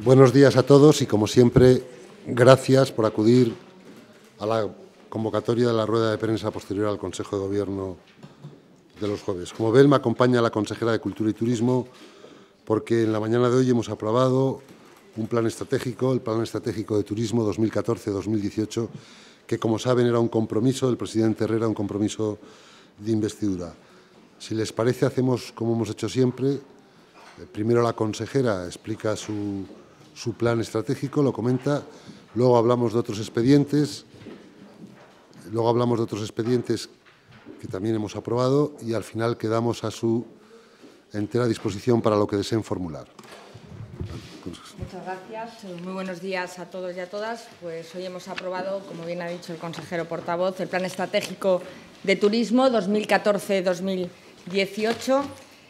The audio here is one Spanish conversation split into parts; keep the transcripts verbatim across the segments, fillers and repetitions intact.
Buenos días a todos y, como siempre, gracias por acudir a la convocatoria de la rueda de prensa posterior al Consejo de Gobierno de los jueves. Como ven, me acompaña la consejera de Cultura y Turismo porque en la mañana de hoy hemos aprobado un plan estratégico, el Plan Estratégico de Turismo dos mil catorce dos mil dieciocho, que, como saben, era un compromiso del presidente Herrera, un compromiso de investidura. Si les parece, hacemos como hemos hecho siempre. Primero la consejera explica su, su plan estratégico, lo comenta, luego hablamos de otros expedientes, luego hablamos de otros expedientes que también hemos aprobado y al final quedamos a su entera disposición para lo que deseen formular. Muchas gracias. Muy buenos días a todos y a todas. Pues hoy hemos aprobado, como bien ha dicho el consejero portavoz, el Plan Estratégico de Turismo dos mil catorce dos mil dieciocho.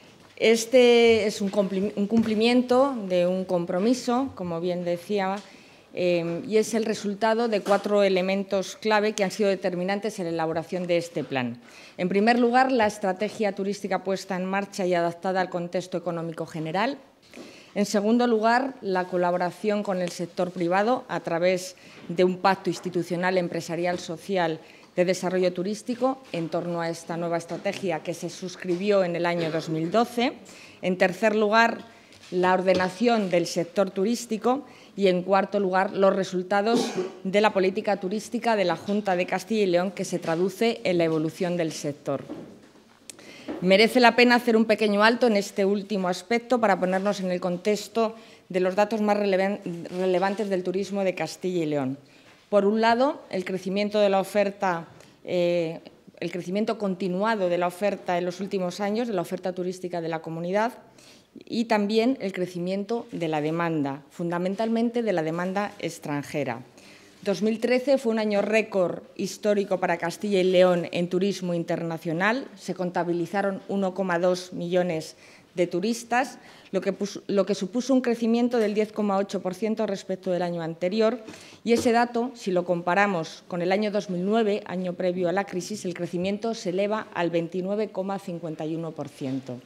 Este es un cumplimiento de un compromiso, como bien decía, eh, y es el resultado de cuatro elementos clave que han sido determinantes en la elaboración de este plan. En primer lugar, la estrategia turística puesta en marcha y adaptada al contexto económico general. En segundo lugar, la colaboración con el sector privado a través de un pacto institucional, empresarial, social de desarrollo turístico en torno a esta nueva estrategia que se suscribió en el año dos mil doce. En tercer lugar, la ordenación del sector turístico y, en cuarto lugar, los resultados de la política turística de la Junta de Castilla y León, que se traduce en la evolución del sector. Merece la pena hacer un pequeño alto en este último aspecto para ponernos en el contexto de los datos más relevantes del turismo de Castilla y León. Por un lado, el crecimiento de la oferta, eh, el crecimiento continuado de la oferta en los últimos años, de la oferta turística de la comunidad, y también el crecimiento de la demanda, fundamentalmente de la demanda extranjera. dos mil trece fue un año récord histórico para Castilla y León en turismo internacional. Se contabilizaron uno coma dos millones de turistas, lo que, puso, lo que supuso un crecimiento del diez coma ocho por ciento respecto del año anterior. Y ese dato, si lo comparamos con el año dos mil nueve, año previo a la crisis, el crecimiento se eleva al veintinueve coma cincuenta y uno por ciento.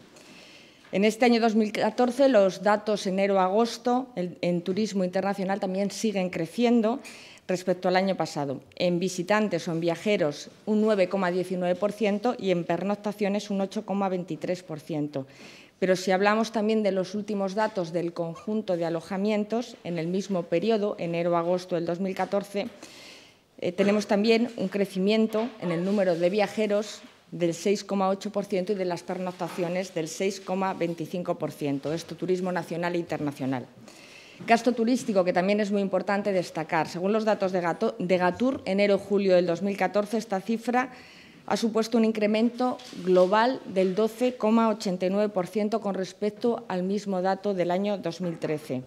En este año dos mil catorce, los datos enero-agosto en, en turismo internacional también siguen creciendo respecto al año pasado. En visitantes o en viajeros, un nueve coma diecinueve por ciento y en pernoctaciones un ocho coma veintitrés por ciento. Pero si hablamos también de los últimos datos del conjunto de alojamientos, en el mismo periodo, enero-agosto del dos mil catorce, eh, tenemos también un crecimiento en el número de viajeros del seis coma ocho por ciento y de las pernoctaciones del seis coma veinticinco por ciento. Esto turismo nacional e internacional. Gasto turístico, que también es muy importante destacar. Según los datos de Gatur, enero-julio del dos mil catorce, esta cifra ha supuesto un incremento global del doce coma ochenta y nueve por ciento con respecto al mismo dato del año dos mil trece.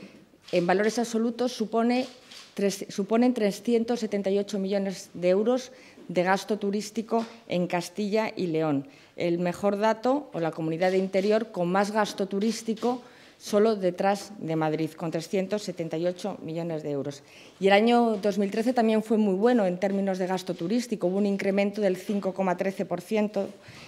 En valores absolutos supone, tres, suponen trescientos setenta y ocho millones de euros de gasto turístico en Castilla y León. El mejor dato, o la comunidad de interior con más gasto turístico, solo detrás de Madrid, con trescientos setenta y ocho millones de euros. Y el año dos mil trece también fue muy bueno en términos de gasto turístico. Hubo un incremento del cinco coma trece por ciento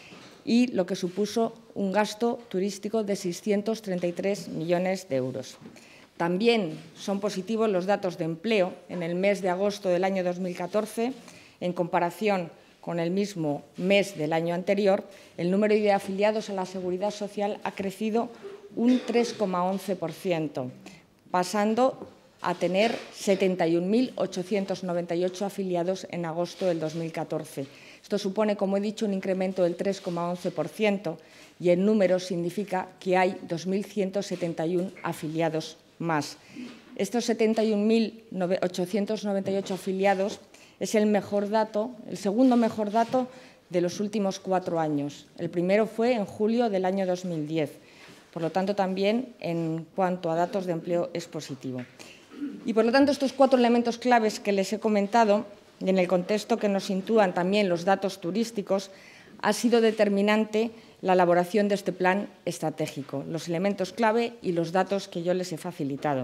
y lo que supuso un gasto turístico de seiscientos treinta y tres millones de euros. También son positivos los datos de empleo. En el mes de agosto del año dos mil catorce, en comparación con el mismo mes del año anterior, el número de afiliados a la Seguridad Social ha crecido un tres coma once por ciento, pasando a tener setenta y un mil ochocientos noventa y ocho afiliados en agosto del dos mil catorce. Esto supone, como he dicho, un incremento del tres coma once por ciento y en números significa que hay dos mil ciento setenta y uno afiliados más. Estos setenta y un mil ochocientos noventa y ocho afiliados es el mejor dato, el segundo mejor dato de los últimos cuatro años. El primero fue en julio del año dos mil diez. Por lo tanto, también en cuanto a datos de empleo es positivo. Y, por lo tanto, estos cuatro elementos claves que les he comentado, y en el contexto que nos sitúan también los datos turísticos, ha sido determinante la elaboración de este plan estratégico, los elementos clave y los datos que yo les he facilitado.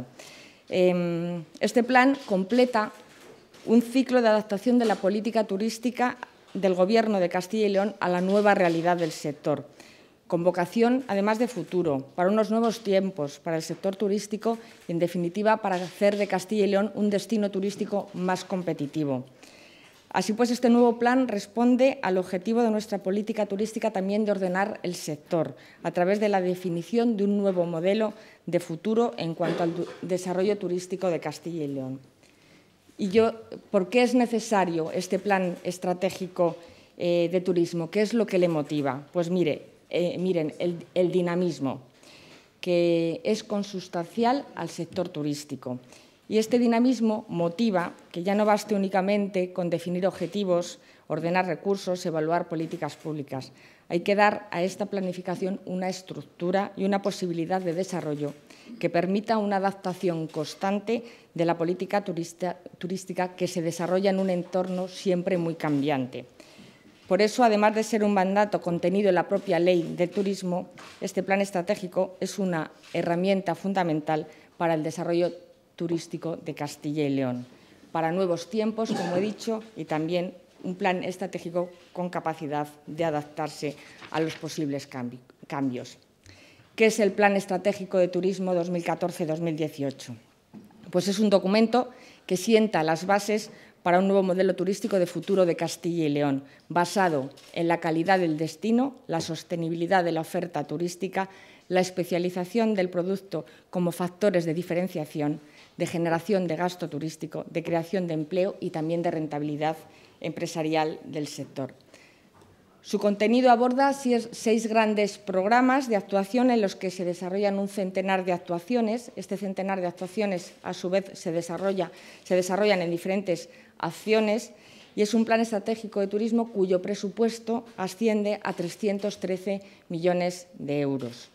Este plan completa un ciclo de adaptación de la política turística del Gobierno de Castilla y León a la nueva realidad del sector. con vocación, además de futuro, para unos nuevos tiempos, para el sector turístico y, en definitiva, para hacer de Castilla y León un destino turístico más competitivo. Así pues, este nuevo plan responde al objetivo de nuestra política turística también de ordenar el sector a través de la definición de un nuevo modelo de futuro en cuanto al desarrollo turístico de Castilla y León. ¿Y yo, por qué es necesario este plan estratégico eh, de turismo? ¿Qué es lo que le motiva? Pues mire, Eh, miren, el, el dinamismo, que es consustancial al sector turístico. Y este dinamismo motiva que ya no baste únicamente con definir objetivos, ordenar recursos, evaluar políticas públicas. Hay que dar a esta planificación una estructura y una posibilidad de desarrollo que permita una adaptación constante de la política turista, turística que se desarrolla en un entorno siempre muy cambiante. Por eso, además de ser un mandato contenido en la propia Ley de Turismo, este plan estratégico es una herramienta fundamental para el desarrollo turístico de Castilla y León, para nuevos tiempos, como he dicho, y también un plan estratégico con capacidad de adaptarse a los posibles cambi- cambios. ¿Qué es el Plan Estratégico de Turismo dos mil catorce a dos mil dieciocho? Pues es un documento que sienta las bases para un nuevo modelo turístico de futuro de Castilla y León, basado en la calidad del destino, la sostenibilidad de la oferta turística, la especialización del producto como factores de diferenciación, de generación de gasto turístico, de creación de empleo y también de rentabilidad empresarial del sector. Su contenido aborda seis grandes programas de actuación en los que se desarrollan un centenar de actuaciones. Este centenar de actuaciones, a su vez, se, desarrolla, se desarrollan en diferentes acciones y es un plan estratégico de turismo cuyo presupuesto asciende a trescientos trece millones de euros.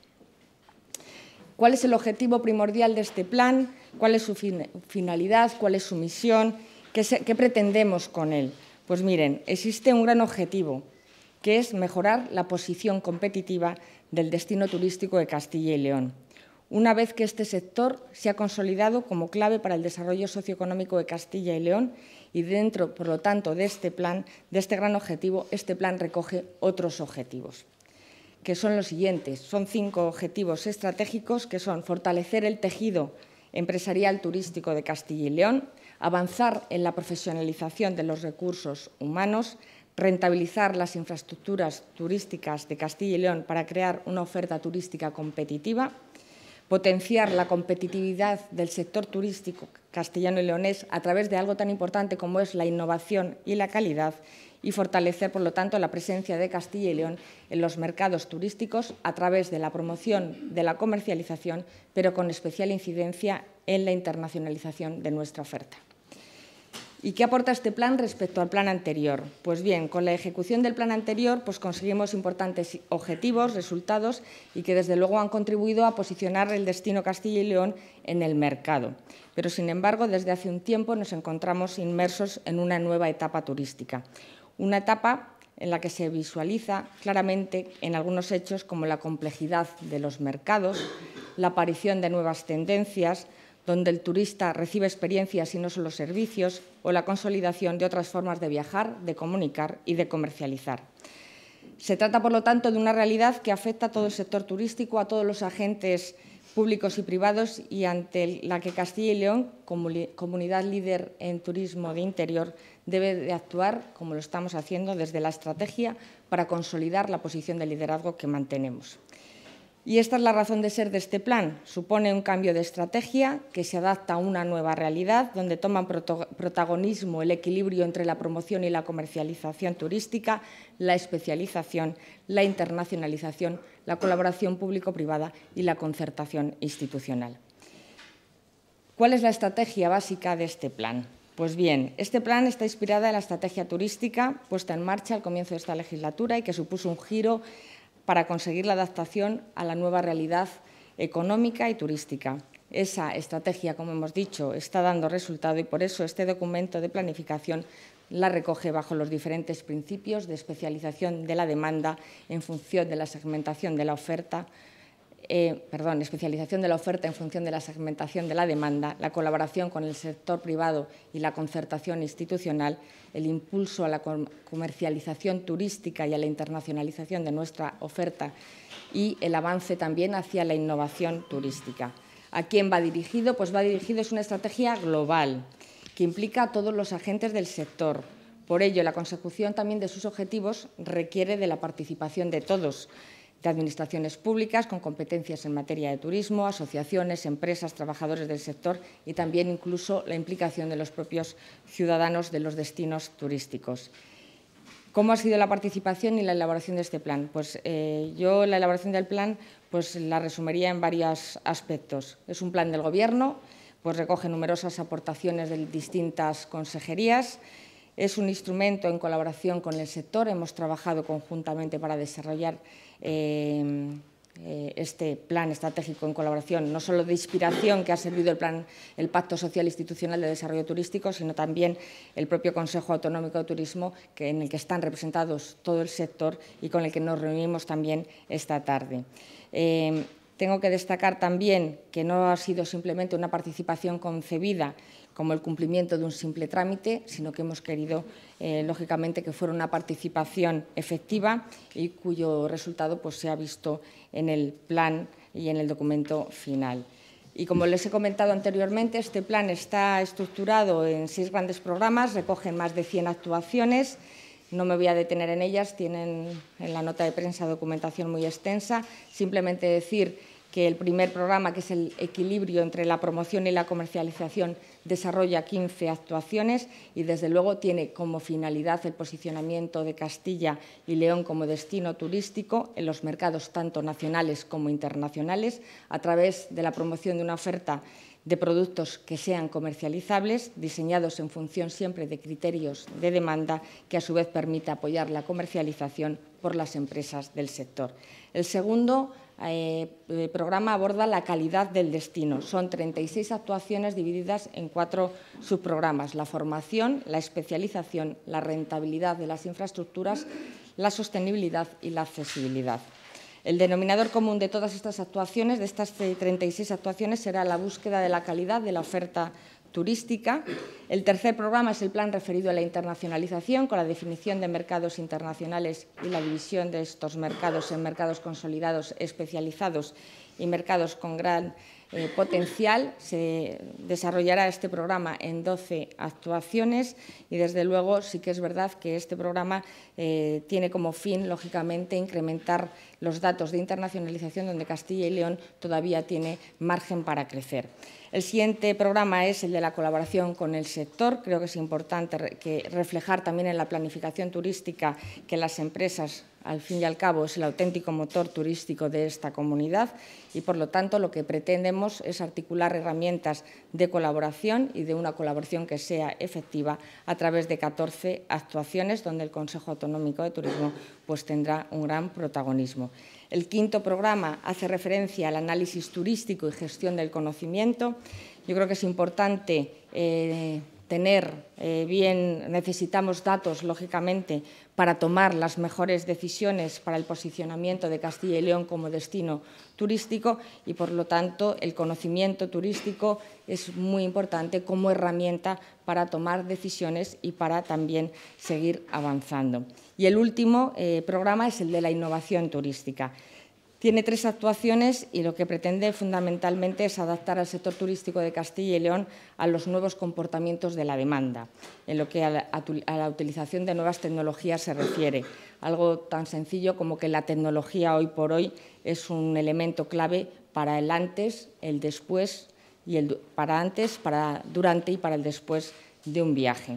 ¿Cuál es el objetivo primordial de este plan? ¿Cuál es su fin, finalidad? ¿Cuál es su misión? ¿Qué, se, ¿Qué pretendemos con él? Pues miren, existe un gran objetivo, que es mejorar la posición competitiva del destino turístico de Castilla y León. Una vez que este sector se ha consolidado como clave para el desarrollo socioeconómico de Castilla y León y dentro, por lo tanto, de este plan, de este gran objetivo, este plan recoge otros objetivos, que son los siguientes. Son cinco objetivos estratégicos, que son fortalecer el tejido empresarial turístico de Castilla y León, avanzar en la profesionalización de los recursos humanos, rentabilizar las infraestructuras turísticas de Castilla y León para crear una oferta turística competitiva, potenciar la competitividad del sector turístico castellano y leonés a través de algo tan importante como es la innovación y la calidad y fortalecer, por lo tanto, la presencia de Castilla y León en los mercados turísticos a través de la promoción de la comercialización, pero con especial incidencia en la internacionalización de nuestra oferta. ¿Y qué aporta este plan respecto al plan anterior? Pues bien, con la ejecución del plan anterior pues conseguimos importantes objetivos, resultados y que desde luego han contribuido a posicionar el destino Castilla y León en el mercado. Pero, sin embargo, desde hace un tiempo nos encontramos inmersos en una nueva etapa turística. Una etapa en la que se visualiza claramente en algunos hechos como la complejidad de los mercados, la aparición de nuevas tendencias, donde el turista recibe experiencias y no solo servicios, o la consolidación de otras formas de viajar, de comunicar y de comercializar. Se trata, por lo tanto, de una realidad que afecta a todo el sector turístico, a todos los agentes públicos y privados y ante la que Castilla y León, comunidad líder en turismo de interior, debe de actuar, como lo estamos haciendo, desde la estrategia para consolidar la posición de liderazgo que mantenemos. Y esta es la razón de ser de este plan. Supone un cambio de estrategia que se adapta a una nueva realidad, donde toman protagonismo el equilibrio entre la promoción y la comercialización turística, la especialización, la internacionalización, la colaboración público-privada y la concertación institucional. ¿Cuál es la estrategia básica de este plan? Pues bien, este plan está inspirado en la estrategia turística puesta en marcha al comienzo de esta legislatura y que supuso un giro para conseguir la adaptación a la nueva realidad económica y turística. Esa estrategia, como hemos dicho, está dando resultado y por eso este documento de planificación la recoge bajo los diferentes principios de especialización de la demanda en función de la segmentación de la oferta, eh, perdón, especialización de la oferta en función de la segmentación de la demanda, la colaboración con el sector privado y la concertación institucional, el impulso a la comercialización turística y a la internacionalización de nuestra oferta y el avance también hacia la innovación turística. ¿A quién va dirigido? Pues va dirigido, es una estrategia global que implica a todos los agentes del sector. Por ello, la consecución también de sus objetivos requiere de la participación de todos, de administraciones públicas con competencias en materia de turismo, asociaciones, empresas, trabajadores del sector y también incluso la implicación de los propios ciudadanos de los destinos turísticos. ¿Cómo ha sido la participación y la elaboración de este plan? Pues eh, yo la elaboración del plan pues, la resumiría en varios aspectos. Es un plan del Gobierno, pues recoge numerosas aportaciones de distintas consejerías. Es un instrumento en colaboración con el sector. Hemos trabajado conjuntamente para desarrollar eh, eh, este plan estratégico en colaboración, no solo de inspiración que ha servido el, plan, el Pacto Social Institucional de Desarrollo Turístico, sino también el propio Consejo Autonómico de Turismo, que, en el que están representados todo el sector y con el que nos reunimos también esta tarde. Eh, tengo que destacar también que no ha sido simplemente una participación concebida como el cumplimiento de un simple trámite, sino que hemos querido, eh, lógicamente, que fuera una participación efectiva y cuyo resultado pues, se ha visto en el plan y en el documento final. Y como les he comentado anteriormente, este plan está estructurado en seis grandes programas, recogen más de cien actuaciones. No me voy a detener en ellas, tienen en la nota de prensa documentación muy extensa. Simplemente decir que el primer programa, que es el equilibrio entre la promoción y la comercialización, desarrolla quince actuaciones y, desde luego, tiene como finalidad el posicionamiento de Castilla y León como destino turístico en los mercados tanto nacionales como internacionales, a través de la promoción de una oferta de productos que sean comercializables, diseñados en función siempre de criterios de demanda, que a su vez permita apoyar la comercialización por las empresas del sector. El segundo eh, programa aborda la calidad del destino. Son treinta y seis actuaciones divididas en cuatro subprogramas: la formación, la especialización, la rentabilidad de las infraestructuras, la sostenibilidad y la accesibilidad. El denominador común de todas estas actuaciones, de estas treinta y seis actuaciones, será la búsqueda de la calidad de la oferta turística. El tercer programa es el plan referido a la internacionalización, con la definición de mercados internacionales y la división de estos mercados en mercados consolidados, especializados y mercados con gran eh, potencial. Se desarrollará este programa en doce actuaciones y, desde luego, sí que es verdad que este programa eh, tiene como fin, lógicamente, incrementar los datos de internacionalización, donde Castilla y León todavía tiene margen para crecer. El siguiente programa es el de la colaboración con el sector. Creo que es importante que reflejar también en la planificación turística que las empresas, al fin y al cabo, es el auténtico motor turístico de esta comunidad y, por lo tanto, lo que pretendemos es articular herramientas de colaboración y de una colaboración que sea efectiva a través de catorce actuaciones, donde el Consejo Autonómico de Turismo pues, tendrá un gran protagonismo. El quinto programa hace referencia al análisis turístico y gestión del conocimiento. Yo creo que es importante eh, tener eh, bien, necesitamos datos, lógicamente, para tomar las mejores decisiones para el posicionamiento de Castilla y León como destino turístico y, por lo tanto, el conocimiento turístico es muy importante como herramienta para tomar decisiones y para también seguir avanzando. Y el último eh, programa es el de la innovación turística. Tiene tres actuaciones y lo que pretende fundamentalmente es adaptar al sector turístico de Castilla y León a los nuevos comportamientos de la demanda, en lo que a la, a la utilización de nuevas tecnologías se refiere. Algo tan sencillo como que la tecnología hoy por hoy es un elemento clave para el antes, el después, y el, para antes, para durante y para el después de un viaje.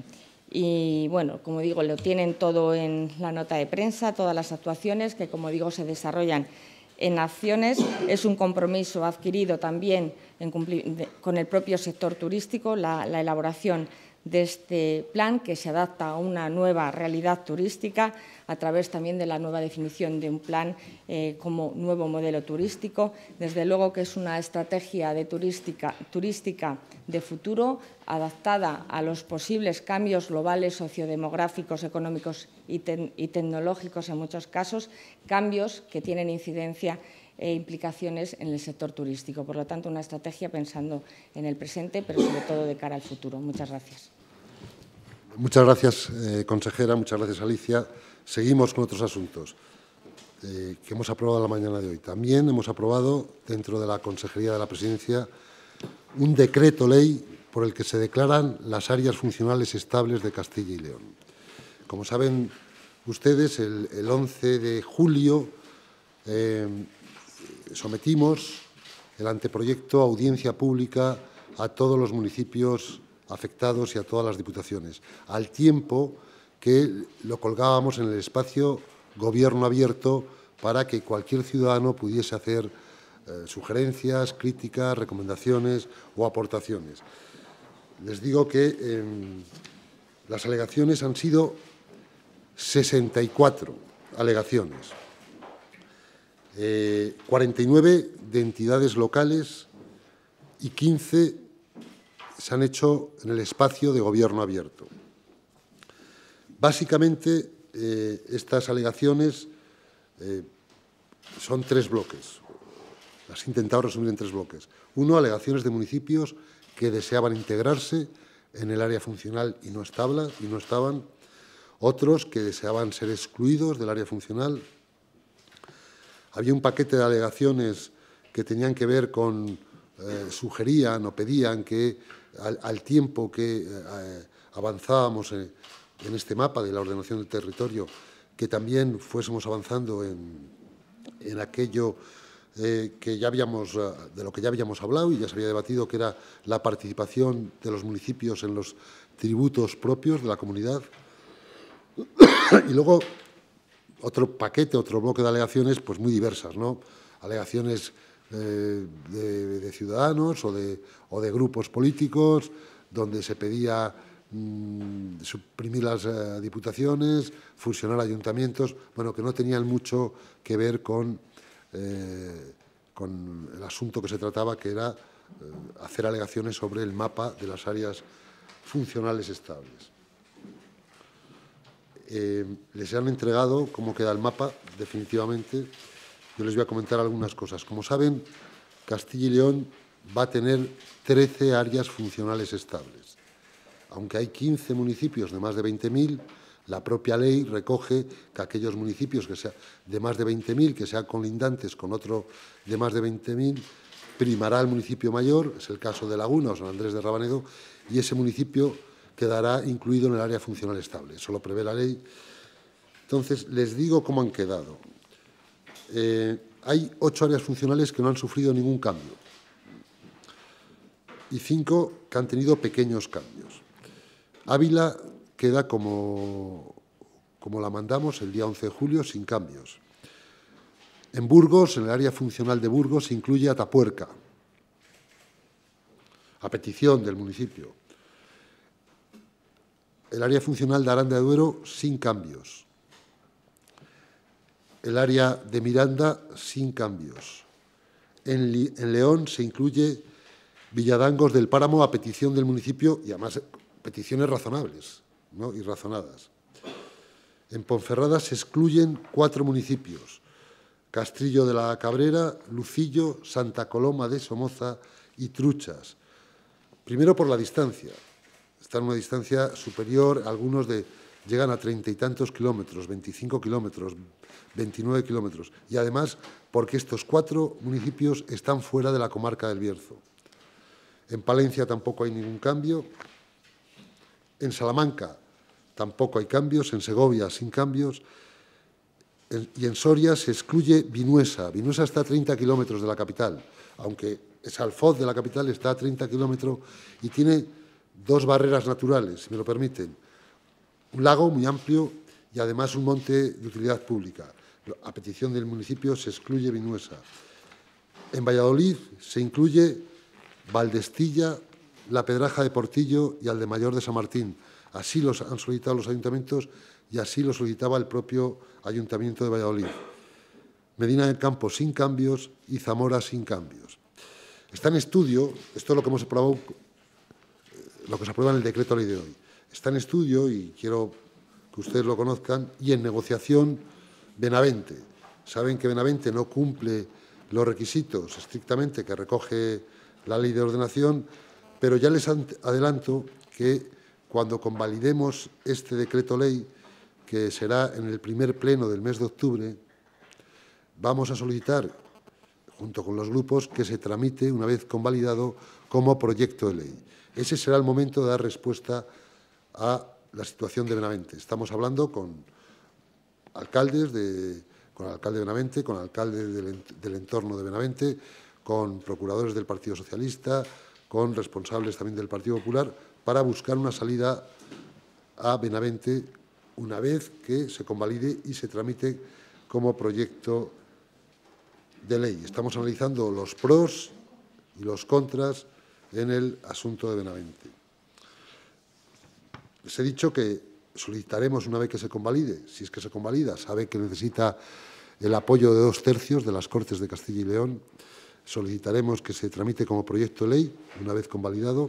Y, bueno, como digo, lo tienen todo en la nota de prensa, todas las actuaciones que, como digo, se desarrollan en acciones. Es un compromiso adquirido también en con el propio sector turístico, la, la elaboración de este plan, que se adapta a una nueva realidad turística a través también de la nueva definición de un plan eh, como nuevo modelo turístico. Desde luego que es una estrategia de turística, turística de futuro, adaptada a los posibles cambios globales, sociodemográficos, económicos y, te y tecnológicos en muchos casos, cambios que tienen incidencia e implicaciones en el sector turístico. Por lo tanto, una estrategia pensando en el presente, pero sobre todo de cara al futuro. Muchas gracias. Muchas gracias, eh, consejera. Muchas gracias, Alicia. Seguimos con otros asuntos eh, que hemos aprobado la mañana de hoy. También hemos aprobado, dentro de la Consejería de la Presidencia, un decreto ley por el que se declaran las áreas funcionales estables de Castilla y León. Como saben ustedes, el, el once de julio eh, sometimos el anteproyecto a audiencia pública a todos los municipios afectados y a todas las diputaciones, al tiempo que lo colgábamos en el espacio Gobierno Abierto para que cualquier ciudadano pudiese hacer eh, sugerencias, críticas, recomendaciones o aportaciones. Les digo que eh, las alegaciones han sido sesenta y cuatro alegaciones, eh, cuarenta y nueve de entidades locales y quince se han hecho en el espacio de Gobierno Abierto. Básicamente, eh, estas alegaciones eh, son tres bloques. Las he intentado resumir en tres bloques. Uno, alegaciones de municipios que deseaban integrarse en el área funcional y no estaban, y no estaban. Otros que deseaban ser excluidos del área funcional. Había un paquete de alegaciones que tenían que ver con, eh, sugerían o pedían que al, al tiempo que eh, avanzábamos en, en este mapa de la ordenación del territorio, que también fuésemos avanzando en, en aquello eh, que ya habíamos, de lo que ya habíamos hablado y ya se había debatido, que era la participación de los municipios en los tributos propios de la comunidad. Y luego otro paquete, otro bloque de alegaciones pues muy diversas, ¿no? Alegaciones eh, de, de ciudadanos o de, o de grupos políticos, donde se pedía mmm, suprimir las eh, diputaciones, fusionar ayuntamientos, bueno, que no tenían mucho que ver con, eh, con el asunto que se trataba, que era eh, hacer alegaciones sobre el mapa de las áreas funcionales estables. Eh, les han entregado cómo queda el mapa, definitivamente. Yo les voy a comentar algunas cosas. Como saben, Castilla y León va a tener trece áreas funcionales estables. Aunque hay quince municipios de más de veinte mil, la propia ley recoge que aquellos municipios que sea de más de veinte mil, que sean colindantes con otro de más de veinte mil, primará el municipio mayor, es el caso de Laguna o San Andrés de Rabanedo, y ese municipio quedará incluido en el área funcional estable. Eso lo prevé la ley. Entonces, les digo cómo han quedado. Eh, hay ocho áreas funcionales que no han sufrido ningún cambio y cinco que han tenido pequeños cambios. Ávila queda como, como la mandamos el día once de julio, sin cambios. En Burgos, en el área funcional de Burgos, se incluye Atapuerca, a petición del municipio. El área funcional de Aranda de Duero, sin cambios. El área de Miranda, sin cambios. En, en León se incluye Villadangos del Páramo a petición del municipio y además peticiones razonables, ¿no? Y razonadas. En Ponferrada se excluyen cuatro municipios: Castrillo de la Cabrera, Lucillo, Santa Coloma de Somoza y Truchas. Primero por la distancia. Están a una distancia superior, algunos de, llegan a treinta y tantos kilómetros, veinticinco kilómetros, veintinueve kilómetros. Y además, porque estos cuatro municipios están fuera de la comarca del Bierzo. En Palencia tampoco hay ningún cambio. En Salamanca tampoco hay cambios. En Segovia, sin cambios. En, y en Soria se excluye Vinuesa. Vinuesa está a treinta kilómetros de la capital, aunque es Alfoz de la capital, está a treinta kilómetros y tiene dos barreras naturales, si me lo permiten. Un lago muy amplio y además un monte de utilidad pública. A petición del municipio se excluye Vinuesa. En Valladolid se incluye Valdestilla, La Pedraja de Portillo y Aldemayor de San Martín. Así los han solicitado los ayuntamientos y así lo solicitaba el propio Ayuntamiento de Valladolid. Medina del Campo sin cambios y Zamora sin cambios. Está en estudio, esto es lo que hemos aprobado, lo que se aprueba en el decreto ley de hoy. Está en estudio, y quiero que ustedes lo conozcan, y en negociación Benavente. Saben que Benavente no cumple los requisitos estrictamente que recoge la Ley de Ordenación, pero ya les adelanto que cuando convalidemos este decreto ley, que será en el primer pleno del mes de octubre, vamos a solicitar, junto con los grupos, que se tramite, una vez convalidado, como proyecto de ley. Ese será el momento de dar respuesta a la situación de Benavente. Estamos hablando con alcaldes, de, con el alcalde de Benavente, con alcaldes del, del entorno de Benavente, con procuradores del Partido Socialista, con responsables también del Partido Popular, para buscar una salida a Benavente una vez que se convalide y se tramite como proyecto de ley. Estamos analizando los pros y los contras en el asunto de Benavente. Les he dicho que solicitaremos una vez que se convalide, si es que se convalida, sabe que necesita el apoyo de dos tercios de las Cortes de Castilla y León, solicitaremos que se tramite como proyecto de ley una vez convalidado.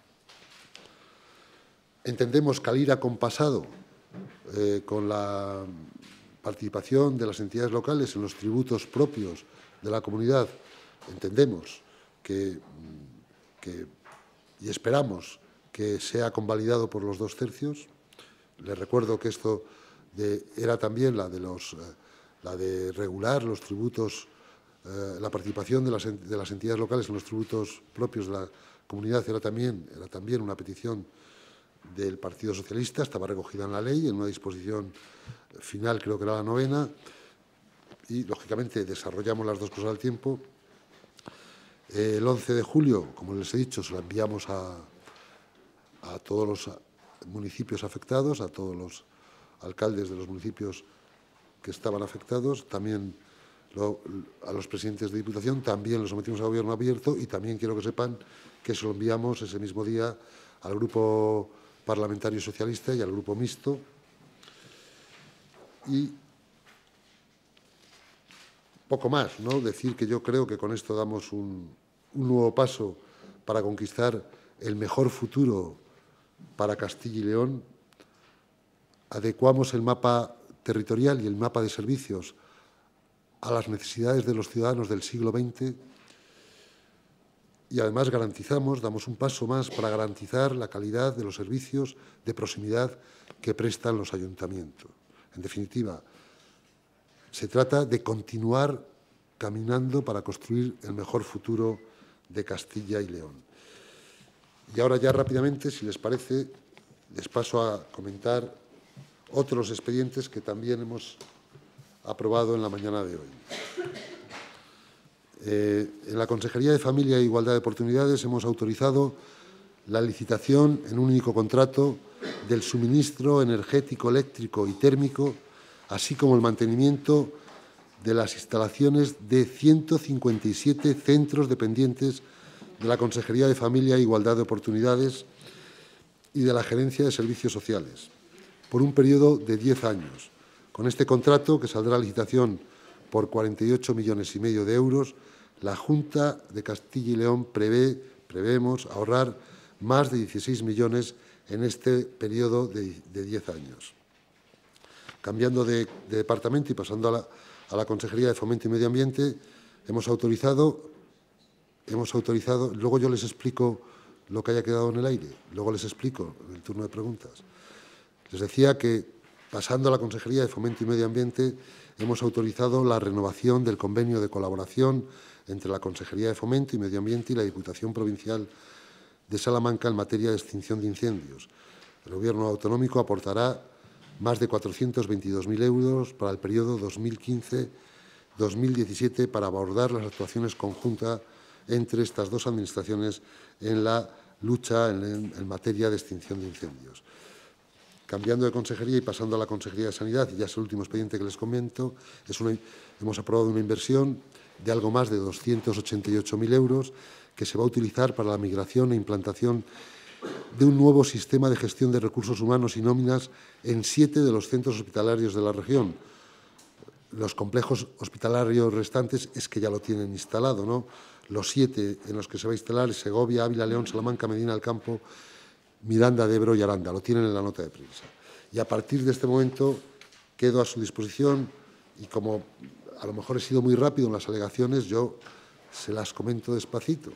Entendemos que al ir acompasado eh, con la participación de las entidades locales en los tributos propios de la comunidad, entendemos que, que y esperamos que sea convalidado por los dos tercios. Les recuerdo que esto de, era también la de, los, eh, la de regular los tributos, eh, la participación de las, de las entidades locales en los tributos propios de la comunidad era también, era también una petición del Partido Socialista, estaba recogida en la ley, en una disposición final, creo que era la novena, y, lógicamente, desarrollamos las dos cosas al tiempo. Eh, el once de julio, como les he dicho, se la enviamos a, a todos los municipios afectados, a todos los alcaldes de los municipios que estaban afectados, también lo, a los presidentes de Diputación, también lo sometimos a Gobierno abierto y también quiero que sepan que se lo enviamos ese mismo día al Grupo Parlamentario Socialista y al Grupo Mixto. Y poco más, ¿no? Decir que yo creo que con esto damos un, un nuevo paso para conquistar el mejor futuro para Castilla y León. Adecuamos el mapa territorial y el mapa de servicios a las necesidades de los ciudadanos del siglo veinte y además garantizamos, damos un paso más para garantizar la calidad de los servicios de proximidad que prestan los ayuntamientos. En definitiva, se trata de continuar caminando para construir el mejor futuro de Castilla y León. Y ahora ya rápidamente, si les parece, les paso a comentar otros expedientes que también hemos aprobado en la mañana de hoy. Eh, en la Consejería de Familia e Igualdad de Oportunidades hemos autorizado la licitación en un único contrato del suministro energético, eléctrico y térmico, así como el mantenimiento de las instalaciones de ciento cincuenta y siete centros dependientes de la Consejería de Familia e Igualdad de Oportunidades y de la Gerencia de Servicios Sociales, por un periodo de diez años. Con este contrato, que saldrá a licitación por cuarenta y ocho millones y medio de euros, la Junta de Castilla y León prevé, prevemos ahorrar más de dieciséis millones en este periodo de, de diez años. Cambiando de, de departamento y pasando a la, a la Consejería de Fomento y Medio Ambiente, hemos autorizado, hemos autorizado, luego yo les explico lo que haya quedado en el aire, luego les explico en el turno de preguntas. Les decía que, pasando a la Consejería de Fomento y Medio Ambiente, hemos autorizado la renovación del convenio de colaboración entre la Consejería de Fomento y Medio Ambiente y la Diputación Provincial de Salamanca en materia de extinción de incendios. El Gobierno autonómico aportará más de cuatrocientos veintidós mil euros para el periodo dos mil quince dos mil diecisiete para abordar las actuaciones conjuntas entre estas dos administraciones en la lucha en, en materia de extinción de incendios. Cambiando de consejería y pasando a la Consejería de Sanidad, y ya es el último expediente que les comento, es una, hemos aprobado una inversión de algo más de doscientos ochenta y ocho mil euros que se va a utilizar para la migración e implantación de un nuevo sistema de gestión de recursos humanos y nóminas en siete de los centros hospitalarios de la región. Los complejos hospitalarios restantes es que ya lo tienen instalado, ¿no? Los siete en los que se va a instalar es Segovia, Ávila, León, Salamanca, Medina del Campo, Miranda de Ebro y Aranda, lo tienen en la nota de prensa. Y a partir de este momento quedo a su disposición y como a lo mejor he sido muy rápido en las alegaciones, yo se las comento despacito.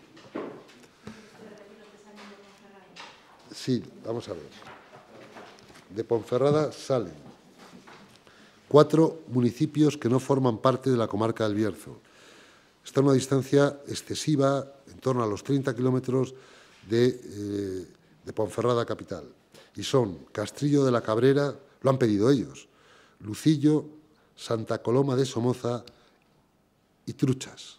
Sí, vamos a ver. De Ponferrada salen cuatro municipios que no forman parte de la comarca del Bierzo. Está a una distancia excesiva, en torno a los treinta kilómetros de, eh, de Ponferrada capital. Y son Castrillo de la Cabrera, lo han pedido ellos, Lucillo, Santa Coloma de Somoza y Truchas.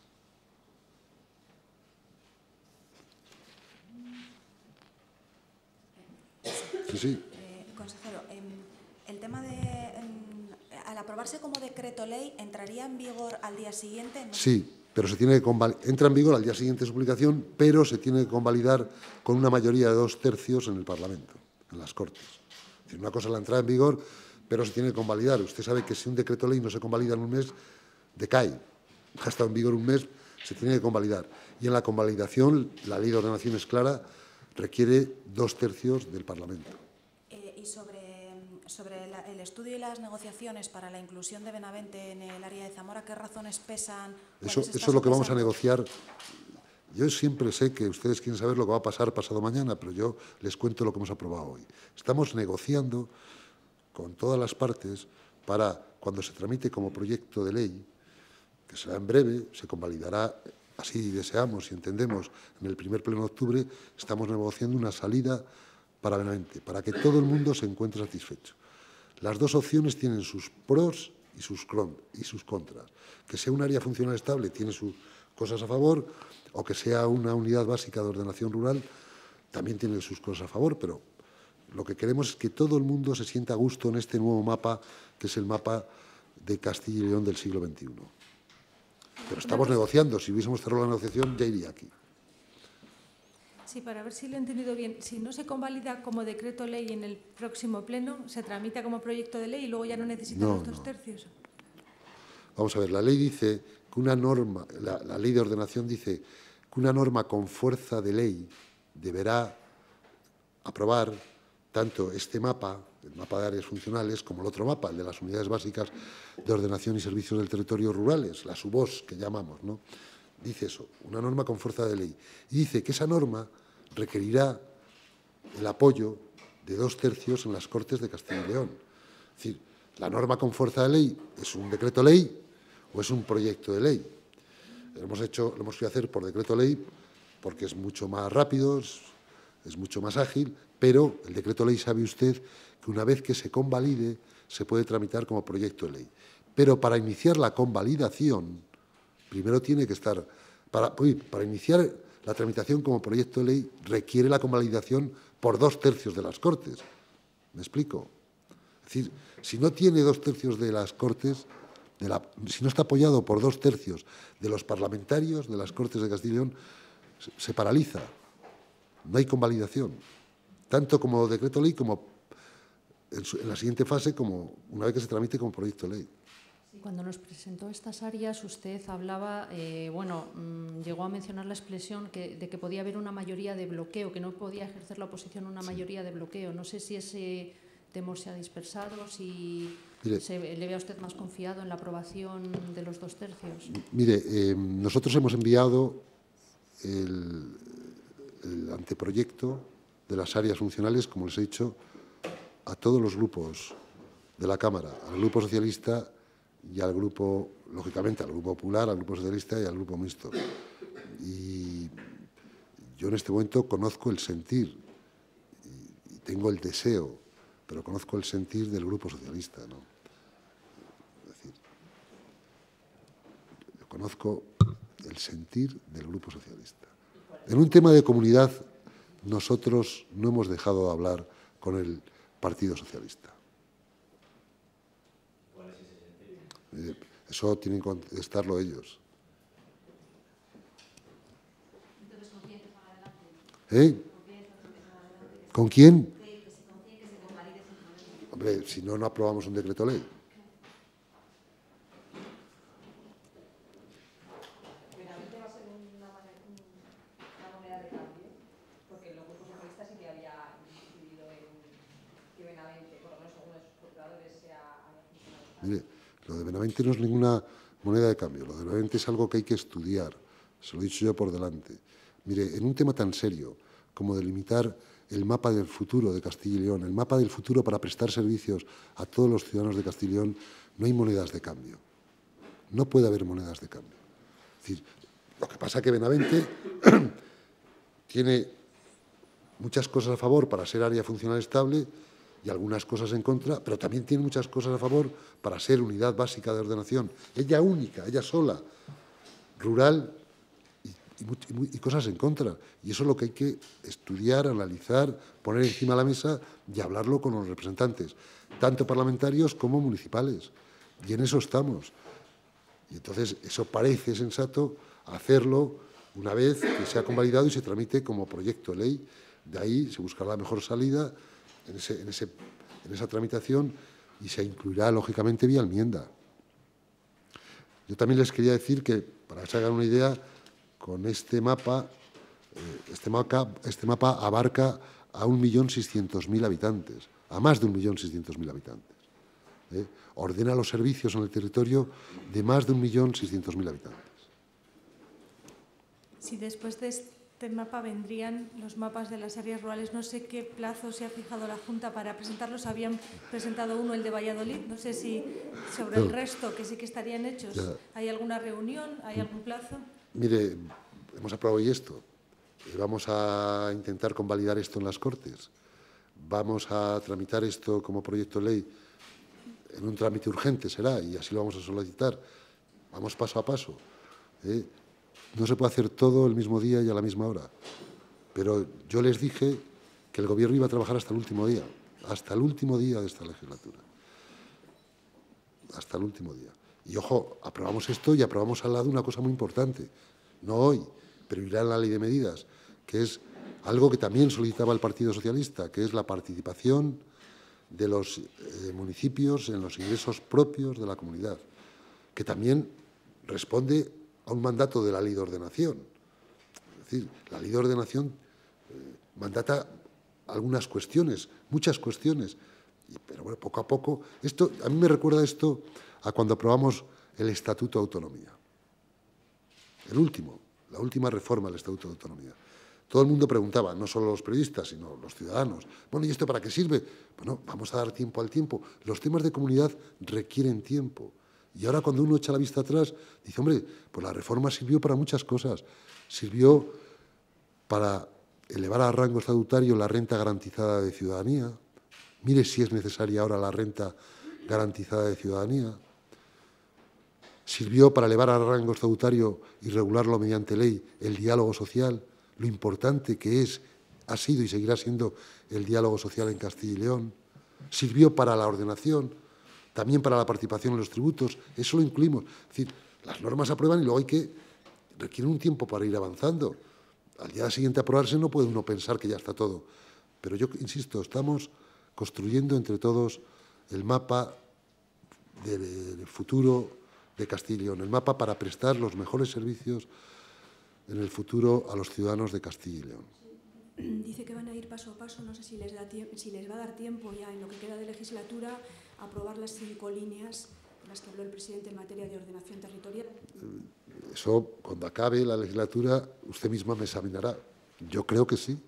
Sí, sí. Eh, consejero, eh, el tema de, eh, al aprobarse como decreto ley, ¿entraría en vigor al día siguiente? ¿No? Sí, pero se tiene que convalidar, entra en vigor al día siguiente de su publicación, pero se tiene que convalidar con una mayoría de dos tercios en el Parlamento, en las Cortes. Es decir, una cosa es la entrada en vigor, pero se tiene que convalidar. Usted sabe que si un decreto ley no se convalida en un mes, decae. Ha estado en vigor un mes, se tiene que convalidar. Y en la convalidación, la ley de ordenación es clara, requiere dos tercios del Parlamento. Eh, y sobre, sobre la, el estudio y las negociaciones para la inclusión de Benavente en el área de Zamora, ¿qué razones pesan? Eso, eso es lo que vamos a negociar. Yo siempre sé que ustedes quieren saber lo que va a pasar pasado mañana, pero yo les cuento lo que hemos aprobado hoy. Estamos negociando con todas las partes para, cuando se tramite como proyecto de ley, que será en breve, se convalidará, así deseamos y entendemos, en el primer pleno de octubre, estamos negociando una salida para Benavente, para que todo el mundo se encuentre satisfecho. Las dos opciones tienen sus pros y sus, y sus contras. Que sea un área funcional estable tiene sus cosas a favor, o que sea una unidad básica de ordenación rural también tiene sus cosas a favor, pero lo que queremos es que todo el mundo se sienta a gusto en este nuevo mapa, que es el mapa de Castilla y León del siglo veintiuno. Pero estamos negociando. Si hubiésemos cerrado la negociación, ya iría aquí. Sí, para ver si lo he entendido bien. Si no se convalida como decreto ley en el próximo pleno, se tramita como proyecto de ley y luego ya no necesita no, los dos no. tercios. Vamos a ver, la ley dice que una norma, la, la ley de ordenación dice que una norma con fuerza de ley deberá aprobar tanto este mapa, el mapa de áreas funcionales, como el otro mapa, el de las unidades básicas de ordenación y servicios del territorio rurales, las U B O S que llamamos, ¿no? Dice eso, una norma con fuerza de ley. Y dice que esa norma requerirá el apoyo de dos tercios en las Cortes de Castilla y León. Es decir, la norma con fuerza de ley es un decreto ley o es un proyecto de ley. Lo hemos hecho, lo hemos querido hacer por decreto ley porque es mucho más rápido, es, es mucho más ágil, pero el decreto ley sabe usted que una vez que se convalide se puede tramitar como proyecto de ley. Pero para iniciar la convalidación, primero tiene que estar, para, uy, para iniciar la tramitación como proyecto de ley requiere la convalidación por dos tercios de las Cortes. ¿Me explico? Es decir, si no tiene dos tercios de las Cortes, de la, si no está apoyado por dos tercios de los parlamentarios de las Cortes de Castilla y León, se, se paraliza. No hay convalidación. Tanto como decreto ley como en, su, en la siguiente fase, como una vez que se tramite como proyecto de ley. Cuando nos presentó estas áreas, usted hablaba, eh, bueno, mmm, llegó a mencionar la expresión que, de que podía haber una mayoría de bloqueo, que no podía ejercer la oposición una sí. mayoría de bloqueo. No sé si ese temor se ha dispersado, si mire, se, le ve a usted más confiado en la aprobación de los dos tercios. Mire, eh, nosotros hemos enviado el, el anteproyecto de las áreas funcionales, como les he dicho, a todos los grupos de la Cámara, al Grupo Socialista y al Grupo, lógicamente, al Grupo Popular, al Grupo Socialista y al Grupo Mixto. Y yo en este momento conozco el sentir y, y tengo el deseo, pero conozco el sentir del Grupo Socialista, ¿no? Es decir, yo conozco el sentir del Grupo Socialista. En un tema de comunidad, nosotros no hemos dejado de hablar con el Partido Socialista. Eso tienen que contestarlo ellos. Entonces, ¿con quién se va adelante? ¿Eh? ¿Con quién? Hombre, si no, no aprobamos un decreto ley. ¿Benavente va a ser una, una moneda de cambio? Porque el Grupo Socialista sí que había incidido en que Benavente, por lo menos algunos de sus procuradores, sea... Mire, lo de Benavente no es ninguna moneda de cambio. Lo de Benavente es algo que hay que estudiar, se lo he dicho yo por delante. Mire, en un tema tan serio como delimitar el mapa del futuro de Castilla y León, el mapa del futuro para prestar servicios a todos los ciudadanos de Castilla y León, no hay monedas de cambio. No puede haber monedas de cambio. Es decir, lo que pasa es que Benavente tiene muchas cosas a favor para ser área funcional estable y algunas cosas en contra, pero también tiene muchas cosas a favor para ser unidad básica de ordenación. Ella única, ella sola, rural y, y, y cosas en contra. Y eso es lo que hay que estudiar, analizar, poner encima de la mesa y hablarlo con los representantes, tanto parlamentarios como municipales. Y en eso estamos. Y entonces eso parece sensato hacerlo una vez que se ha convalidado y se tramite como proyecto de ley. De ahí se buscará la mejor salida en, ese, en, ese, en esa tramitación y se incluirá, lógicamente, vía enmienda. Yo también les quería decir que, para que se hagan una idea, con este mapa, eh, este mapa, este mapa abarca a un millón seiscientos mil habitantes, a más de un millón seiscientos mil habitantes. ¿eh? Ordena los servicios en el territorio de más de un millón seiscientos mil habitantes. Si después de este mapa vendrían los mapas de las áreas rurales, no sé qué plazo se ha fijado la Junta para presentarlos. Habían presentado uno, el de Valladolid. No sé si sobre el resto, que sí que estarían hechos, ya. ¿Hay alguna reunión? ¿Hay algún plazo? Mire, hemos aprobado hoy esto. Vamos a intentar convalidar esto en las Cortes. Vamos a tramitar esto como proyecto de ley en un trámite urgente, será, y así lo vamos a solicitar. Vamos paso a paso. ¿eh? No se puede hacer todo el mismo día y a la misma hora. Pero yo les dije que el Gobierno iba a trabajar hasta el último día, hasta el último día de esta legislatura. Hasta el último día. Y, ojo, aprobamos esto y aprobamos al lado una cosa muy importante. No hoy, pero irá en la Ley de Medidas, que es algo que también solicitaba el Partido Socialista, que es la participación de los eh, municipios en los ingresos propios de la comunidad, que también responde a un mandato de la Ley de Ordenación. Es decir, la Ley de Ordenación eh, mandata algunas cuestiones, muchas cuestiones, y, pero bueno, poco a poco, esto, a mí me recuerda esto a cuando aprobamos el Estatuto de Autonomía, el último, la última reforma del Estatuto de Autonomía. Todo el mundo preguntaba, no solo los periodistas, sino los ciudadanos, bueno, ¿y esto para qué sirve? Bueno, vamos a dar tiempo al tiempo. Los temas de comunidad requieren tiempo. Y ahora cuando uno echa la vista atrás, dice, hombre, pues la reforma sirvió para muchas cosas. Sirvió para elevar a rango estatutario la renta garantizada de ciudadanía. Mire si es necesaria ahora la renta garantizada de ciudadanía. Sirvió para elevar a rango estatutario y regularlo mediante ley el diálogo social, lo importante que es, ha sido y seguirá siendo el diálogo social en Castilla y León. Sirvió para la ordenación, también para la participación en los tributos, eso lo incluimos. Es decir, las normas se aprueban y luego hay que, requieren un tiempo para ir avanzando. Al día siguiente a aprobarse no puede uno pensar que ya está todo. Pero yo insisto, estamos construyendo entre todos el mapa del futuro de Castilla y León, el mapa para prestar los mejores servicios en el futuro a los ciudadanos de Castilla y León. Dice que van a ir paso a paso, no sé si les, da si les va a dar tiempo ya en lo que queda de legislatura a aprobar las cinco líneas de las que habló el presidente en materia de ordenación territorial. Eso, cuando acabe la legislatura, usted misma me examinará. Yo creo que sí.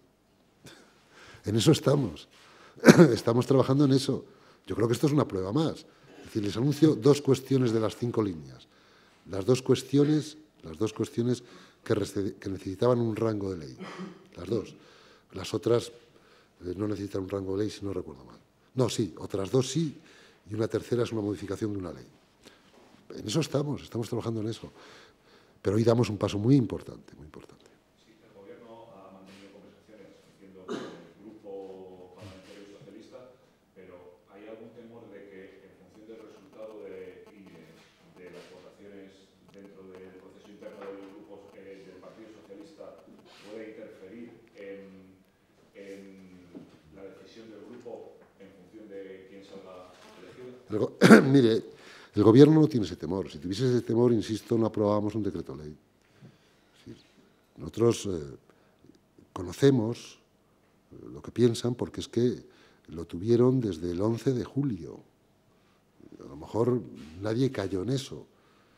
En eso estamos. Estamos trabajando en eso. Yo creo que esto es una prueba más. Es decir, les anuncio dos cuestiones de las cinco líneas. Las dos cuestiones, las dos cuestiones que, que necesitaban un rango de ley. Las dos. Las otras eh, no necesitan un rango de ley, si no recuerdo mal. No, sí, otras dos sí, y una tercera es una modificación de una ley. En eso estamos, estamos trabajando en eso. Pero hoy damos un paso muy importante, muy importante. Sí, el Gobierno ha mantenido conversaciones, entiendo, con el Grupo Parlamentario Socialista, pero ¿hay algún temor de que, en función del resultado de, de las votaciones dentro del proceso interno del Grupo eh, del Partido Socialista puede interferir en, en la decisión del Grupo en función de quién salga elegido? El, mire, el Gobierno no tiene ese temor. Si tuviese ese temor, insisto, no aprobábamos un decreto ley. Es decir, nosotros eh, conocemos lo que piensan porque es que lo tuvieron desde el once de julio. A lo mejor nadie cayó en eso.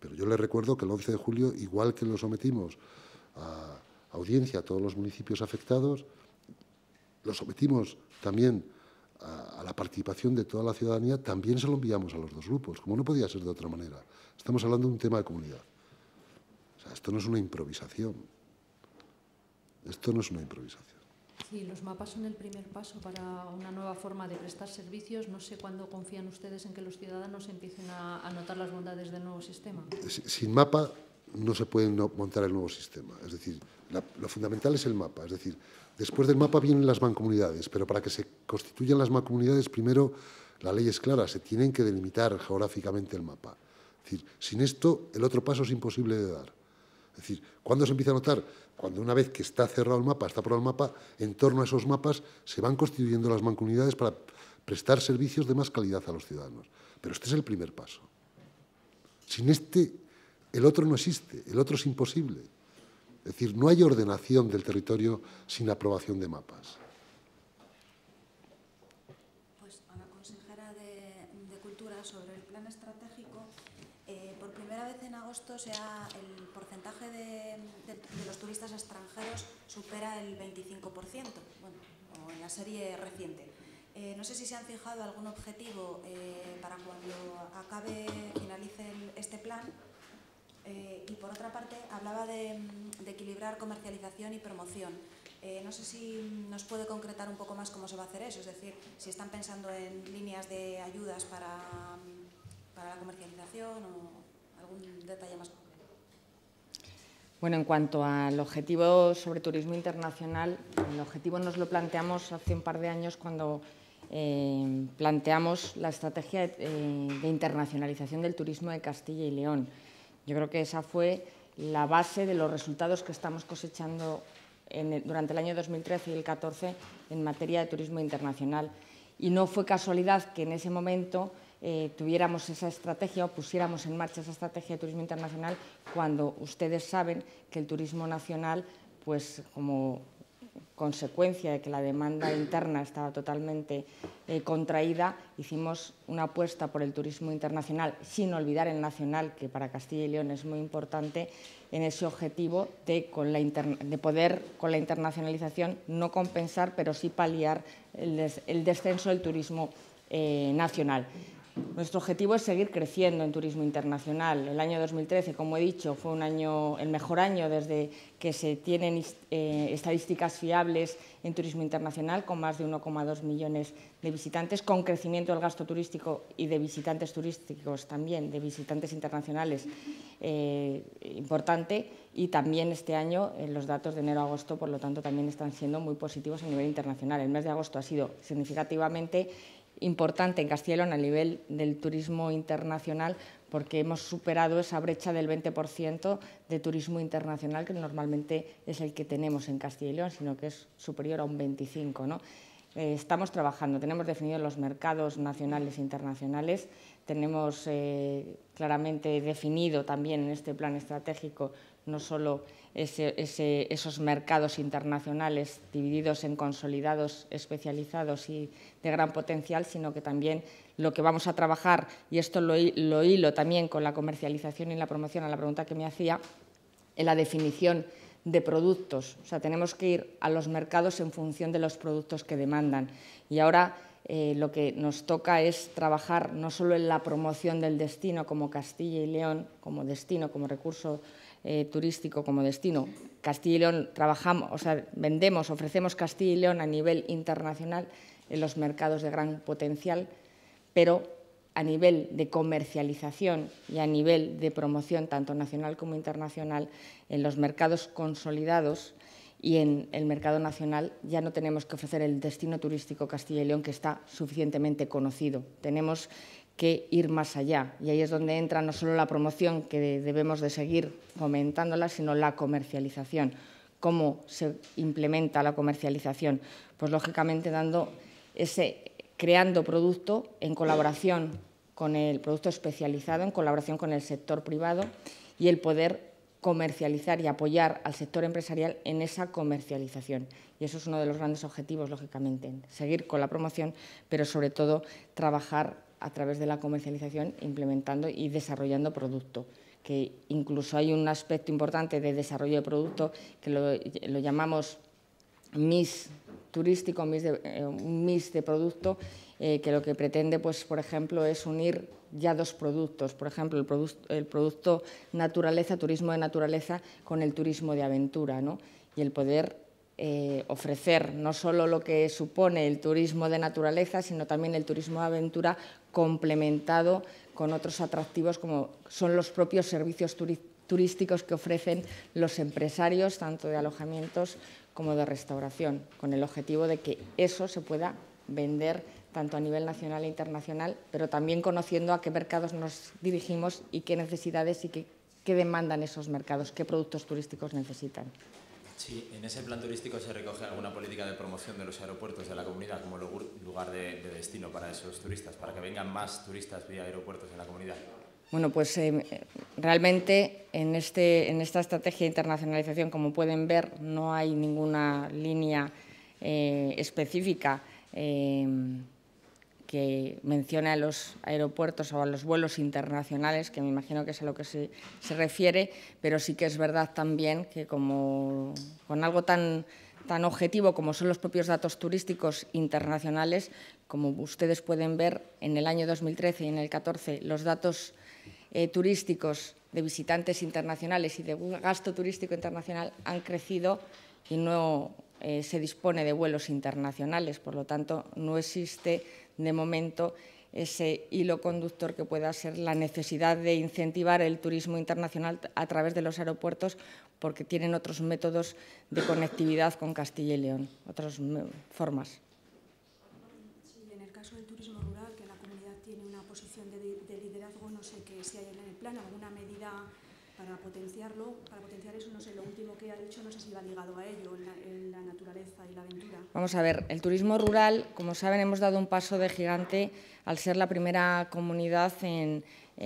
Pero yo les recuerdo que el once de julio, igual que lo sometimos a audiencia a todos los municipios afectados, lo sometimos también a, a la participación de toda la ciudadanía, también se lo enviamos a los dos grupos, como no podía ser de otra manera. Estamos hablando de un tema de comunidad. O sea, esto no es una improvisación. Esto no es una improvisación. Sí, los mapas son el primer paso para una nueva forma de prestar servicios. No sé cuándo confían ustedes en que los ciudadanos empiecen a, a notar las bondades del nuevo sistema. Sin mapa no se puede no montar el nuevo sistema. Es decir, la, lo fundamental es el mapa. Es decir, después del mapa vienen las mancomunidades, pero para que se constituyan las mancomunidades, primero la ley es clara, se tienen que delimitar geográficamente el mapa. Es decir, sin esto, el otro paso es imposible de dar. Es decir, ¿cuándo se empieza a notar? Cuando una vez que está cerrado el mapa, está aprobado el mapa, en torno a esos mapas se van constituyendo las mancomunidades para prestar servicios de más calidad a los ciudadanos. Pero este es el primer paso. Sin este, el otro no existe, el otro es imposible. Es decir, no hay ordenación del territorio sin aprobación de mapas. Pues a la consejera de, de Cultura sobre el plan estratégico, eh, por primera vez en agosto se ha, el porcentaje de, de, de los turistas extranjeros supera el veinticinco por ciento, bueno, o en la serie reciente. Eh, no sé si se han fijado algún objetivo eh, para cuando acabe, finalice el, este plan. Eh, y por otra parte, hablaba de, de equilibrar comercialización y promoción. Eh, no sé si nos puede concretar un poco más cómo se va a hacer eso, es decir, si están pensando en líneas de ayudas para, para la comercialización o algún detalle más. Bueno, en cuanto al objetivo sobre turismo internacional, el objetivo nos lo planteamos hace un par de años cuando eh, planteamos la estrategia eh, de internacionalización del turismo de Castilla y León. Yo creo que esa fue la base de los resultados que estamos cosechando en el, durante el año dos mil trece y el catorce en materia de turismo internacional. Y no fue casualidad que en ese momento eh, tuviéramos esa estrategia o pusiéramos en marcha esa estrategia de turismo internacional cuando ustedes saben que el turismo nacional, pues como consecuencia de que la demanda interna estaba totalmente eh, contraída, hicimos una apuesta por el turismo internacional, sin olvidar el nacional, que para Castilla y León es muy importante, en ese objetivo de, con la de poder, con la internacionalización, no compensar, pero sí paliar el, des el descenso del turismo eh, nacional. Nuestro objetivo es seguir creciendo en turismo internacional. El año dos mil trece, como he dicho, fue un año, el mejor año desde que se tienen eh, estadísticas fiables en turismo internacional, con más de uno coma dos millones de visitantes, con crecimiento del gasto turístico y de visitantes turísticos también, de visitantes internacionales eh, importante. Y también este año eh, los datos de enero a agosto, por lo tanto, también están siendo muy positivos a nivel internacional. El mes de agosto ha sido significativamente importante en Castilla y León a nivel del turismo internacional porque hemos superado esa brecha del veinte por ciento de turismo internacional que normalmente es el que tenemos en Castilla y León, sino que es superior a un veinticinco por ciento, ¿no? Eh, estamos trabajando, tenemos definidos los mercados nacionales e internacionales, tenemos eh, claramente definido también en este plan estratégico no solo ese, ese, esos mercados internacionales divididos en consolidados, especializados y de gran potencial, sino que también lo que vamos a trabajar, y esto lo, lo hilo también con la comercialización y la promoción, a la pregunta que me hacía, en la definición de productos. O sea, tenemos que ir a los mercados en función de los productos que demandan. Y ahora eh, lo que nos toca es trabajar no solo en la promoción del destino como Castilla y León, como destino, como recurso eh, turístico, como destino. Castilla y León trabajamos, o sea, vendemos, ofrecemos Castilla y León a nivel internacional en los mercados de gran potencial, pero a nivel de comercialización y a nivel de promoción, tanto nacional como internacional, en los mercados consolidados y en el mercado nacional ya no tenemos que ofrecer el destino turístico Castilla y León, que está suficientemente conocido. Tenemos que ir más allá, y ahí es donde entra no solo la promoción, que debemos de seguir fomentándola, sino la comercialización. ¿Cómo se implementa la comercialización? Pues lógicamente dando ese, creando producto en colaboración con el producto especializado, en colaboración con el sector privado, y el poder comercializar y apoyar al sector empresarial en esa comercialización. Y eso es uno de los grandes objetivos, lógicamente, seguir con la promoción, pero sobre todo trabajar a través de la comercialización, implementando y desarrollando producto, que incluso hay un aspecto importante de desarrollo de producto que lo, lo llamamos mix turístico, mix de, eh, un mix de producto, eh, que lo que pretende, pues, por ejemplo, es unir ya dos productos, por ejemplo, el, produ el producto naturaleza, turismo de naturaleza, con el turismo de aventura, ¿no? Y el poder eh, ofrecer no solo lo que supone el turismo de naturaleza, sino también el turismo de aventura complementado con otros atractivos como son los propios servicios turísticos que ofrecen los empresarios, tanto de alojamientos como de restauración, con el objetivo de que eso se pueda vender tanto a nivel nacional e internacional, pero también conociendo a qué mercados nos dirigimos y qué necesidades y qué, qué demandan esos mercados, qué productos turísticos necesitan. Sí, en ese plan turístico se recoge alguna política de promoción de los aeropuertos de la comunidad como lugar de, de destino para esos turistas, para que vengan más turistas vía aeropuertos en la comunidad. Bueno, pues eh, realmente en, este, en esta estrategia de internacionalización, como pueden ver, no hay ninguna línea eh, específica eh, que mencione a los aeropuertos o a los vuelos internacionales, que me imagino que es a lo que se, se refiere, pero sí que es verdad también que como, con algo tan, tan objetivo como son los propios datos turísticos internacionales, como ustedes pueden ver, en el año dos mil trece y en el catorce los datos eh, turísticos de visitantes internacionales y de gasto turístico internacional han crecido y no eh, se dispone de vuelos internacionales. Por lo tanto, no existe de momento ese hilo conductor que pueda ser la necesidad de incentivar el turismo internacional a través de los aeropuertos, porque tienen otros métodos de conectividad con Castilla y León, otras formas. Sí, en el caso del turismo rural, que la comunidad tiene una posición de, de liderazgo, no sé que si hay en el plan alguna medida para potenciarlo, para potenciar eso, no sé, lo último que ha dicho, no sé si va ligado a ello, en la, en la naturaleza y la aventura. Vamos a ver, el turismo rural, como saben, hemos dado un paso de gigante al ser la primera comunidad en,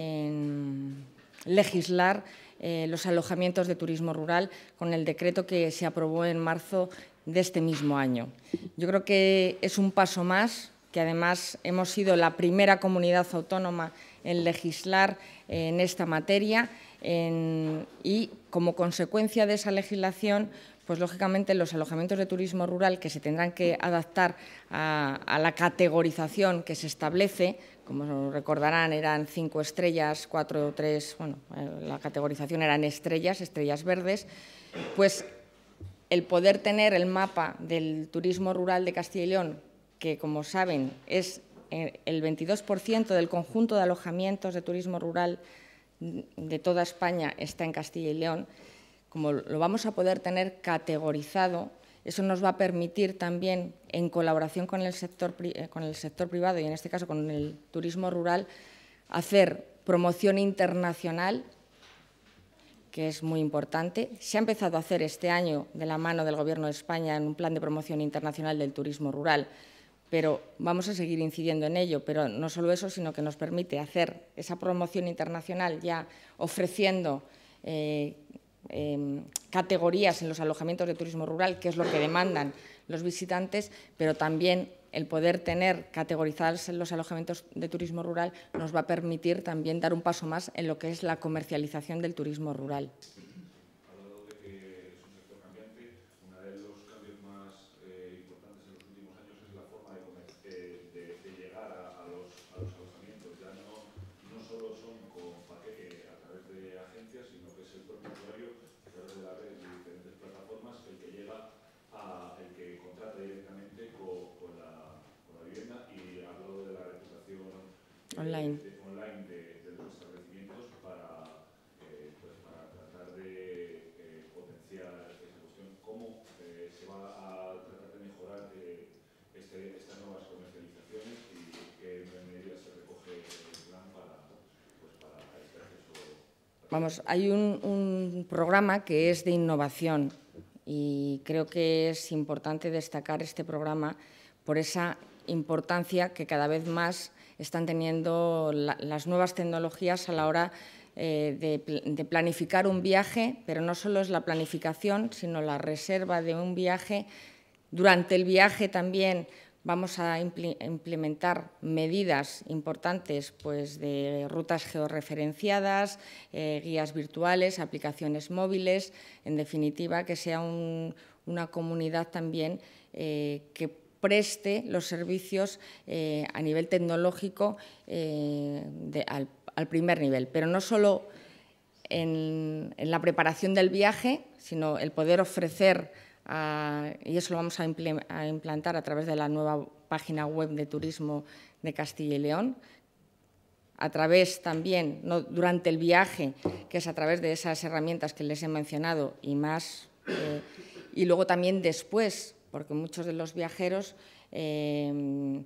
en legislar eh, los alojamientos de turismo rural con el decreto que se aprobó en marzo de este mismo año. Yo creo que es un paso más, que además hemos sido la primera comunidad autónoma en legislar eh, en esta materia. En, y como consecuencia de esa legislación, pues lógicamente los alojamientos de turismo rural que se tendrán que adaptar a, a la categorización que se establece, como recordarán eran cinco estrellas, cuatro o tres, bueno, la categorización eran estrellas, estrellas verdes, pues el poder tener el mapa del turismo rural de Castilla y León, que como saben es el veintidós por ciento del conjunto de alojamientos de turismo rural de toda España está en Castilla y León, como lo vamos a poder tener categorizado, eso nos va a permitir también, en colaboración con el sector, con el sector privado y en este caso con el turismo rural, hacer promoción internacional, que es muy importante. Se ha empezado a hacer este año de la mano del Gobierno de España en un plan de promoción internacional del turismo rural, pero vamos a seguir incidiendo en ello. Pero no solo eso, sino que nos permite hacer esa promoción internacional ya ofreciendo eh, eh, categorías en los alojamientos de turismo rural, que es lo que demandan los visitantes, pero también el poder tener categorizados los alojamientos de turismo rural nos va a permitir también dar un paso más en lo que es la comercialización del turismo rural. Online. online de, de los establecimientos para, eh, pues para tratar de eh, potenciar esa cuestión. ¿Cómo eh, se va a tratar de mejorar eh, este, estas nuevas comercializaciones y qué medidas se recoge el plan para, pues para este acceso? Vamos, hay un, un programa que es de innovación y creo que es importante destacar este programa por esa importancia que cada vez más están teniendo la, las nuevas tecnologías a la hora eh, de, de planificar un viaje, pero no solo es la planificación, sino la reserva de un viaje, durante el viaje también Vamos a implementar medidas importantes pues, de rutas georreferenciadas, eh, guías virtuales, aplicaciones móviles, en definitiva, que sea un, una comunidad también eh, que preste los servicios eh, a nivel tecnológico eh, de, al, al primer nivel, pero no solo en, en la preparación del viaje, sino el poder ofrecer, a, y eso lo vamos a, impl a implantar a través de la nueva página web de turismo de Castilla y León, a través también, no, durante el viaje, que es a través de esas herramientas que les he mencionado y más, eh, y luego también después, porque muchos de los viajeros, eh,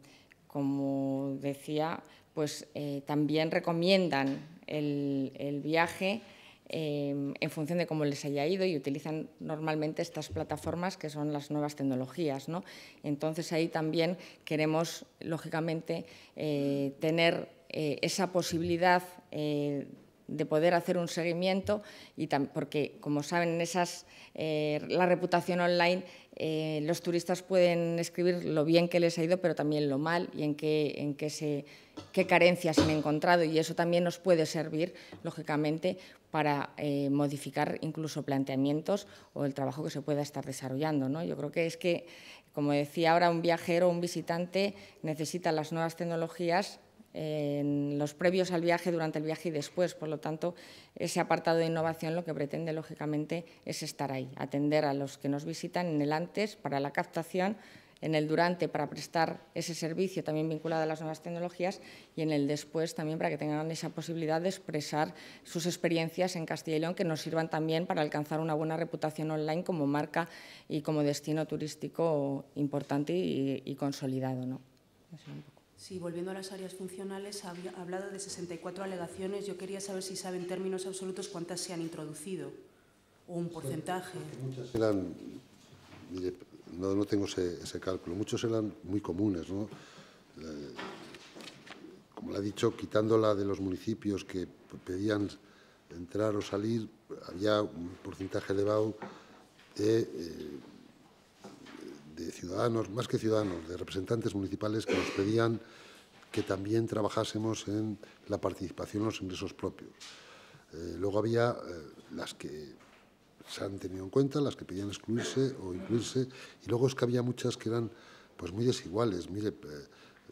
como decía, pues eh, también recomiendan el, el viaje eh, en función de cómo les haya ido y utilizan normalmente estas plataformas que son las nuevas tecnologías, ¿no? Entonces, ahí también queremos, lógicamente, eh, tener eh, esa posibilidad eh, de poder hacer un seguimiento, y porque, como saben, en esas, eh, la reputación online, eh, los turistas pueden escribir lo bien que les ha ido, pero también lo mal y en qué, en qué, se, qué carencias han encontrado, y eso también nos puede servir, lógicamente, para eh, modificar incluso planteamientos o el trabajo que se pueda estar desarrollando, ¿no? Yo creo que es que, como decía ahora, un viajero, un visitante necesita las nuevas tecnologías en los previos al viaje, durante el viaje y después. Por lo tanto, ese apartado de innovación lo que pretende, lógicamente, es estar ahí, atender a los que nos visitan en el antes para la captación, en el durante para prestar ese servicio también vinculado a las nuevas tecnologías y en el después también para que tengan esa posibilidad de expresar sus experiencias en Castilla y León, que nos sirvan también para alcanzar una buena reputación online como marca y como destino turístico importante y, y consolidado, ¿no? Eso un poco. Sí, volviendo a las áreas funcionales, ha hablado de sesenta y cuatro alegaciones. Yo quería saber si sabe en términos absolutos cuántas se han introducido, o un porcentaje. Muchas eran, mire, no, no tengo ese, ese cálculo, muchos eran muy comunes, ¿no? Eh, como le ha dicho, quitándola de los municipios que pedían entrar o salir, había un porcentaje elevado de... Eh, de ciudadanos, más que ciudadanos, de representantes municipales que nos pedían que también trabajásemos en la participación en los ingresos propios. Eh, luego había eh, las que se han tenido en cuenta, las que pedían excluirse o incluirse, y luego es que había muchas que eran pues muy desiguales. Mire, eh,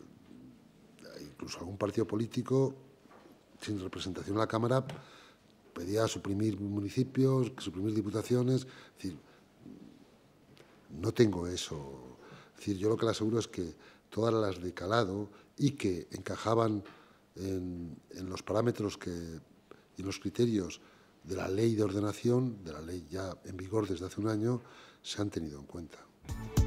incluso algún partido político sin representación en la Cámara pedía suprimir municipios, suprimir diputaciones, es decir, no tengo eso. Es decir, yo lo que le aseguro es que todas las de calado y que encajaban en, en los parámetros que, y los criterios de la ley de ordenación, de la ley ya en vigor desde hace un año, se han tenido en cuenta.